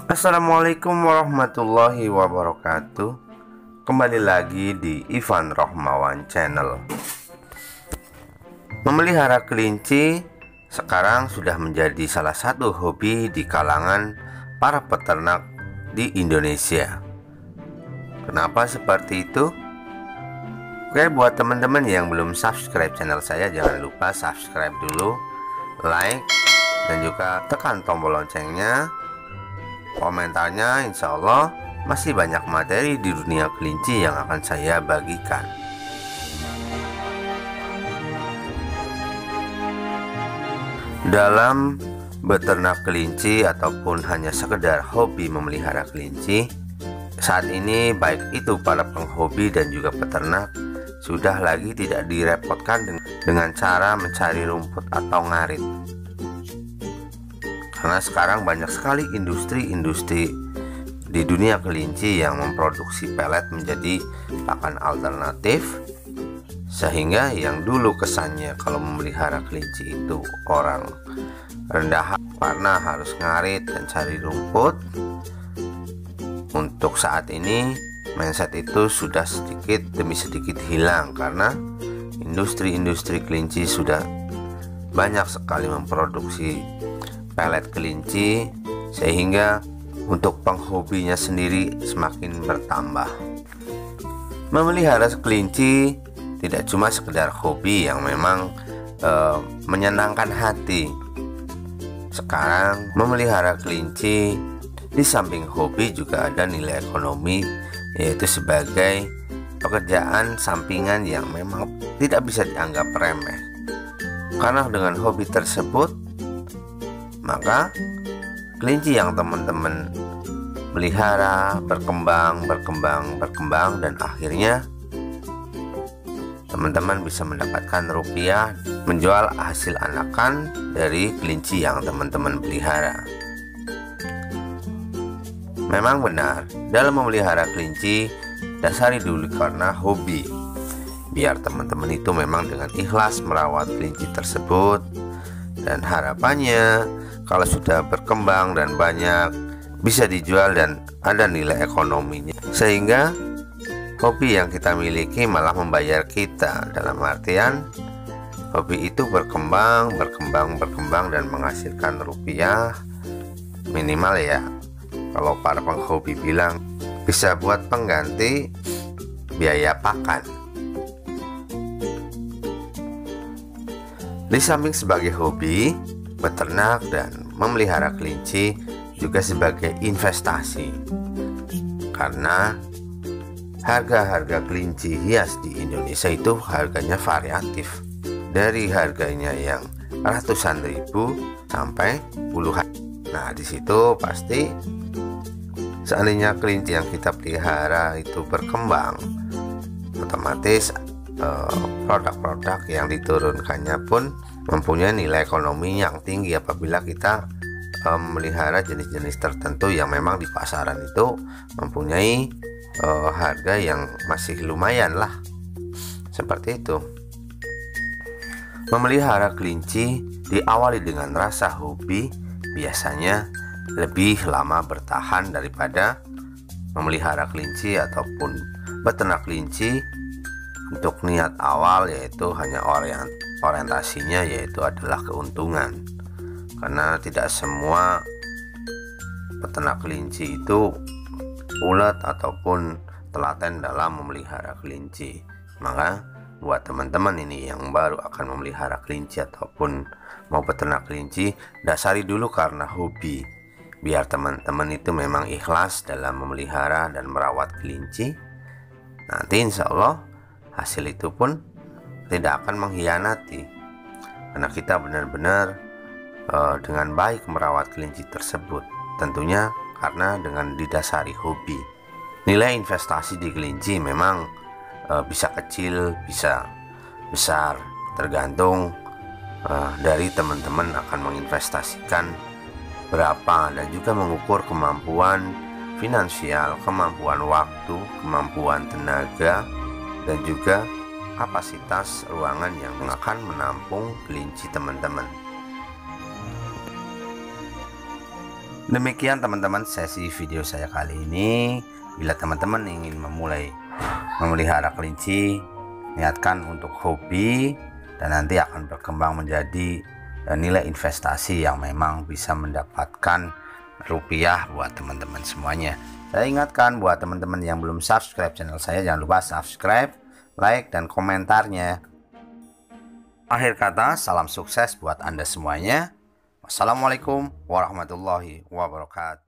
Assalamualaikum warahmatullahi wabarakatuh. Kembali lagi di Ivan Rohmawan Channel. Memelihara kelinci sekarang sudah menjadi salah satu hobi di kalangan para peternak di Indonesia. Kenapa seperti itu? Oke, buat teman-teman yang belum subscribe channel saya, jangan lupa subscribe dulu, like, dan juga tekan tombol loncengnya. Komentarnya, insya Allah masih banyak materi di dunia kelinci yang akan saya bagikan. Dalam beternak kelinci ataupun hanya sekedar hobi memelihara kelinci, saat ini baik itu para penghobi dan juga peternak sudah lagi tidak direpotkan dengan cara mencari rumput atau ngarit. Karena sekarang banyak sekali industri-industri di dunia kelinci yang memproduksi pelet menjadi pakan alternatif, sehingga yang dulu kesannya kalau memelihara kelinci itu orang rendah karena harus ngarit dan cari rumput, untuk saat ini mindset itu sudah sedikit demi sedikit hilang karena industri-industri kelinci sudah banyak sekali memproduksi pelet kelinci, sehingga untuk penghobinya sendiri semakin bertambah. Memelihara kelinci tidak cuma sekedar hobi yang memang menyenangkan hati. Sekarang memelihara kelinci di samping hobi juga ada nilai ekonomi, yaitu sebagai pekerjaan sampingan yang memang tidak bisa dianggap remeh. Karena dengan hobi tersebut, maka kelinci yang teman-teman pelihara berkembang, dan akhirnya teman-teman bisa mendapatkan rupiah menjual hasil anakan dari kelinci yang teman-teman pelihara. Memang benar, dalam memelihara kelinci dasari dulu karena hobi, biar teman-teman itu memang dengan ikhlas merawat kelinci tersebut, dan harapannya kalau sudah berkembang dan banyak bisa dijual dan ada nilai ekonominya, sehingga hobi yang kita miliki malah membayar kita. Dalam artian hobi itu berkembang dan menghasilkan rupiah, minimal ya, kalau para penghobi bilang bisa buat pengganti biaya pakan. Di samping sebagai hobi, beternak dan memelihara kelinci juga sebagai investasi, karena harga-harga kelinci hias di Indonesia itu harganya variatif, dari harganya yang ratusan ribu sampai puluhan. Nah, di situ pasti seandainya kelinci yang kita pelihara itu berkembang, otomatis produk-produk yang diturunkannya pun mempunyai nilai ekonomi yang tinggi apabila kita memelihara jenis-jenis tertentu yang memang di pasaran itu mempunyai harga yang masih lumayan lah, seperti itu. Memelihara kelinci diawali dengan rasa hobi biasanya lebih lama bertahan daripada memelihara kelinci ataupun beternak kelinci untuk niat awal, yaitu hanya orientasinya yaitu adalah keuntungan. Karena tidak semua peternak kelinci itu ulet ataupun telaten dalam memelihara kelinci. Maka buat teman-teman ini yang baru akan memelihara kelinci ataupun mau peternak kelinci, dasari dulu karena hobi, biar teman-teman itu memang ikhlas dalam memelihara dan merawat kelinci. Nanti insya Allah hasil itu pun tidak akan mengkhianati, karena kita benar-benar dengan baik merawat kelinci tersebut, tentunya karena dengan didasari hobi. Nilai investasi di kelinci memang bisa kecil, bisa besar, tergantung dari teman-teman akan menginvestasikan berapa, dan juga mengukur kemampuan finansial, kemampuan waktu, kemampuan tenaga, dan juga kapasitas ruangan yang akan menampung kelinci teman-teman. Demikian teman-teman sesi video saya kali ini. Bila teman-teman ingin memulai memelihara kelinci, niatkan untuk hobi dan nanti akan berkembang menjadi nilai investasi yang memang bisa mendapatkan rupiah buat teman-teman semuanya. Saya ingatkan buat teman-teman yang belum subscribe channel saya, jangan lupa subscribe, like, dan komentarnya. Akhir kata, salam sukses buat Anda semuanya. Wassalamualaikum warahmatullahi wabarakatuh.